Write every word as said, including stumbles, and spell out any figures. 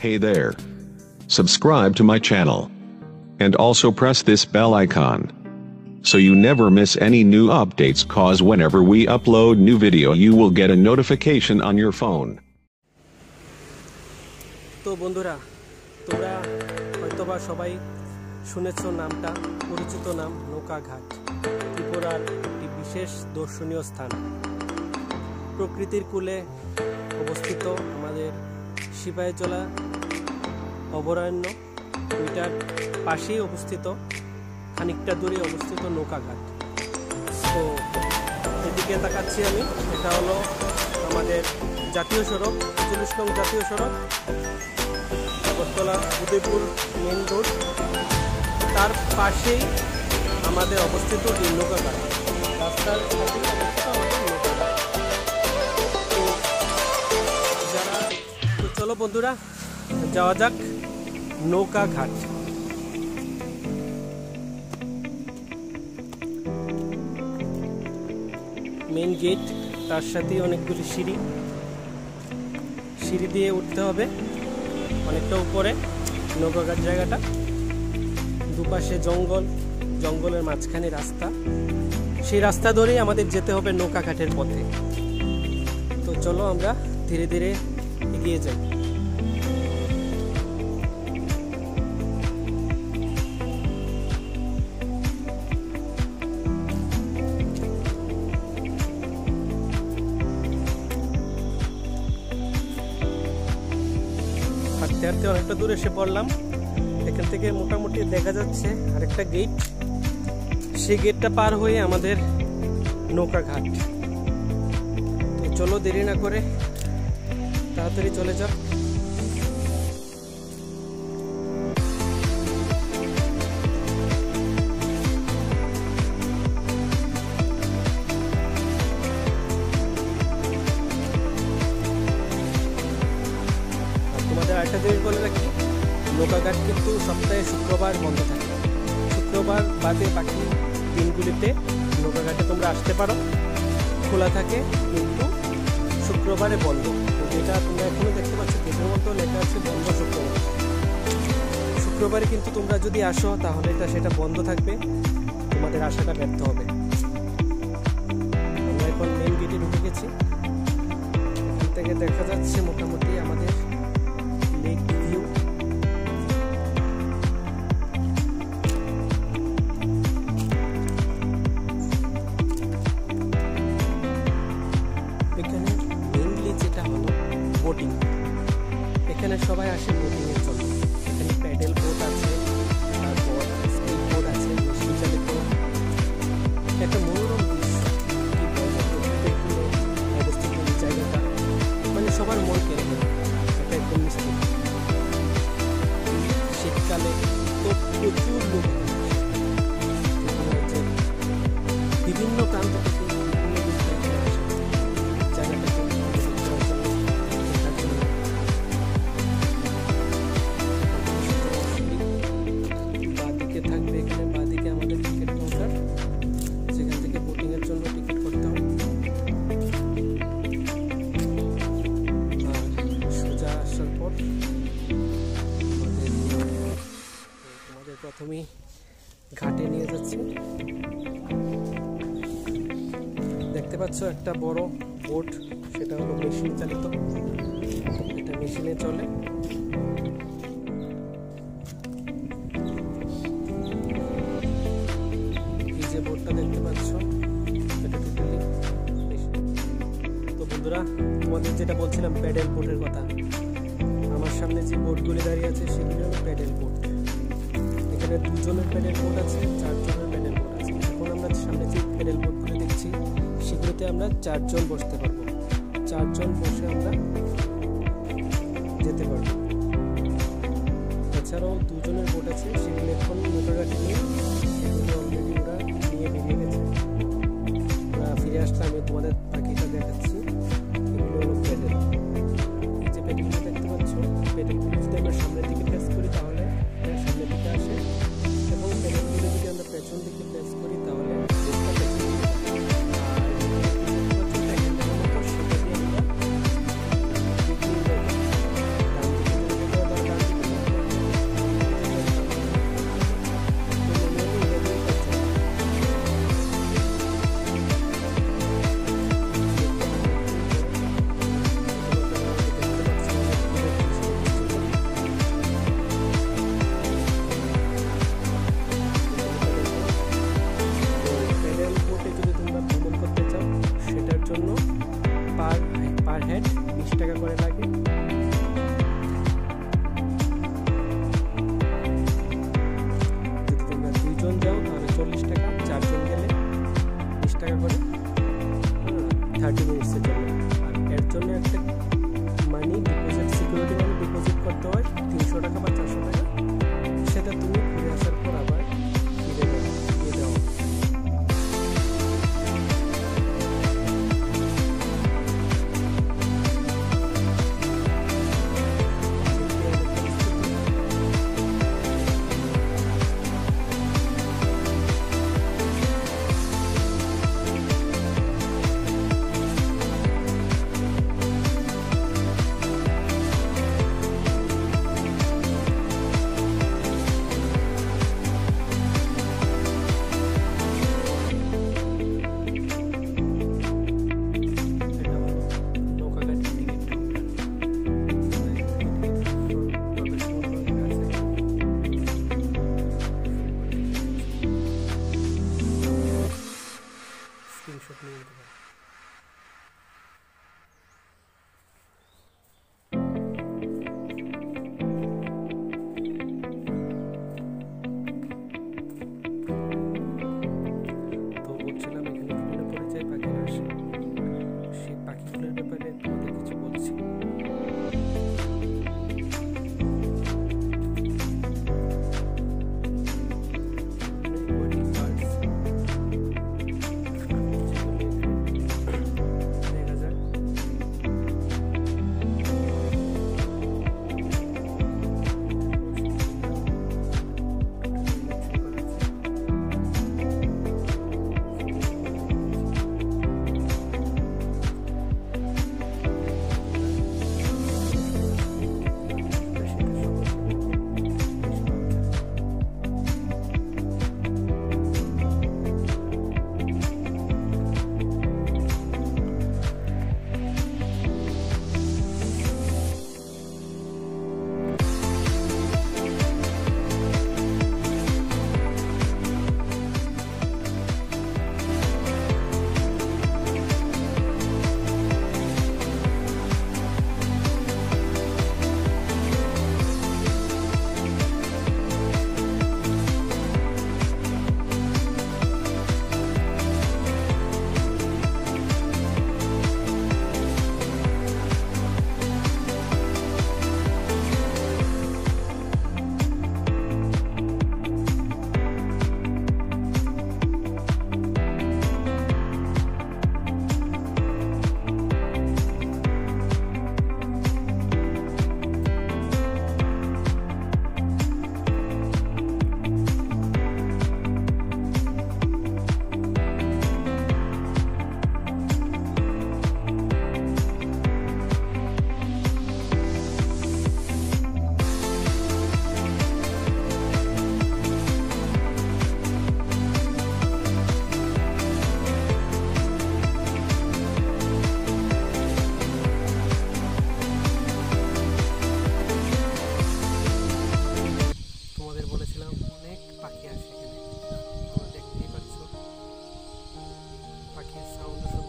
Hey there. Subscribe to my channel. And also press this bell icon, so you never miss any new updates, cause whenever we upload new video you will get a notification on your phone. তো বন্ধুরা, তোমরা হয়তোবা সবাই শুনেছো নামটা, পরিচিত নাম নৌকা ঘাট। ত্রিপুরার একটি বিশেষ দর্শনীয় স্থান, প্রকৃতির কূলে অবস্থিত আমাদের সিপাহীজলা অভয়ারণ্য, ওইটার পাশেই অবস্থিত, খানিকটা দূরে অবস্থিত নৌকা ঘাট। তো এদিকে তাকাচ্ছি আমি, এটা হলো আমাদের জাতীয় সড়ক, চল্লিশ নং জাতীয় সড়ক, আগরতলা উদয়পুর মেন রোড, তার পাশেই আমাদের অবস্থিত এই নৌকা ঘাট। রাস্তার সাথেই অবস্থিত আমাদের নৌকা ঘাট। তো যারা তো চলো বন্ধুরা যাওয়া যাক নৌকা ঘাট। মেন গেট, তার সাথে অনেকগুলি সিঁড়ি, সিঁড়ি দিয়ে উঠতে হবে অনেকটা উপরে। নৌকাঘাট জায়গাটা দুপাশে জঙ্গল, জঙ্গলের মাঝখানে রাস্তা, সেই রাস্তা ধরেই আমাদের যেতে হবে নৌকাঘাটের পথে। তো চলো আমরা ধীরে ধীরে এগিয়ে যাই। হাঁটতে হাঁটতে অনেকটা দূর এসে পড়লাম। এখান থেকে মোটামুটি দেখা যাচ্ছে আরেকটা গেট, সেই গেটটা পার হয়ে আমাদের নৌকা ঘাট। তো চলো দেরি না করে তাড়াতাড়ি চলে যাও। একটা জিনিস বলে রাখি, নৌকাঘাট কিন্তু সপ্তাহে শুক্রবার বন্ধ থাকে। শুক্রবার বাদে বাকি দিনগুলিতে নৌকাঘাটে তোমরা আসতে পারো, খোলা থাকে, কিন্তু শুক্রবারে বন্ধ। তো যেটা তোমরা এখনো দেখতে পাচ্ছ গেটের মতো লেখা আছে বন্ধ শুক্রবার। শুক্রবারে কিন্তু তোমরা যদি আসো তাহলে এটা সেটা বন্ধ থাকবে, তোমাদের আশাটা ব্যর্থ হবে। আমরা এখন মেন গেটে ঢুকে গেছি। এখান থেকে দেখা যাচ্ছে মোটামুটি আমাদের লেক ভিউ। এখানে মেইনলি যেটা হলো বোটিং, এখানে সবাই আসে বোটিং এর জন্য। এখানে প্যাডেল বোট আছে, তারপর স্পিড বোট আছে, মেশিন চালিত। একটা মনোরম দৃশ্য, কি বলবো, অবস্থিত এই জায়গাটা মানে সবার মন কেড়ে নেয়। এটা একদম মিষ্টি। শীতকালে তো প্রচুর লোক, বিভিন্ন প্রান্ত থেকে বাঁদিকে থাকবে, এখানে বাঁদিকে আমাদের টিকিট কাউন্টার, যেখান থেকে বোটিং এর জন্য টিকিট করতে হবে। আর সোজা আসার পর তোমাদের প্রথমেই ঘাটে নিয়ে যাচ্ছি। দেখতে পাচ্ছ একটা বড় বোট, সেটা হলো মেশিন চালিত, এটা মেশিনে চলে। এই যে বোটটা দেখতে পাচ্ছ, এটা টোটালি মেশিন। তো বন্ধুরা, তোমাদের যেটা বলছিলাম প্যাডেল বোটের কথা, আমার সামনে যে বোটগুলি দাঁড়িয়ে আছে সেগুলি হলো প্যাডেল বোট। এখানে দুজনের প্যাডেল বোট আছে, চারজনের প্যাডেল বোট আছে। এখন আমরা সামনে যে প্যাডেল বোটগুলি দেখছি সেগুলিতে আমরা চারজন বসতে পারবো, চারজন বসে আমরা যেতে পারবো। এছাড়াও দুজনের বোট আছে, সেগুলি এখন নৌকাঘাটে নিয়ে, সেগুলি অলরেডি ওরা নিয়ে বেরিয়ে গেছে। ওরা ফিরে আসলে আমি তোমাদের বাকিটা দেখাচ্ছি। এগুলো হলো প্যাডেল। এই যে প্যাডেলগুলো দেখতে পাচ্ছ, প্যাডেলগুলো যদি আমরা সামনের দিকে প্রেস করি তাহলে সামনের দিকে আসে, এবং প্যাডেলগুলো যদি আমরা পেছন দিকে প্রেস করি তাহলে আর থার্টি মিনিটসের জন্য। আর এর জন্য একটা money deposit, security money deposit করতে হয় তিনশো টাকা বা চারশো টাকা। সেটা তুমি ঘুরে আসার পর আবার ফিরে দিয়ে দেওয়া। স্ক্রিনশট নিয়ে নিতে পারো। তো বলছিলাম এখানে বিভিন্ন পরিযায়ী পাখিরা আসে, সেই পাখিগুলোর ব্যাপারে তোমাদের কিছু বলছি। পাখি আসে এখানে, তোমরা দেখতেই পাচ্ছ পাখির সাউন্ড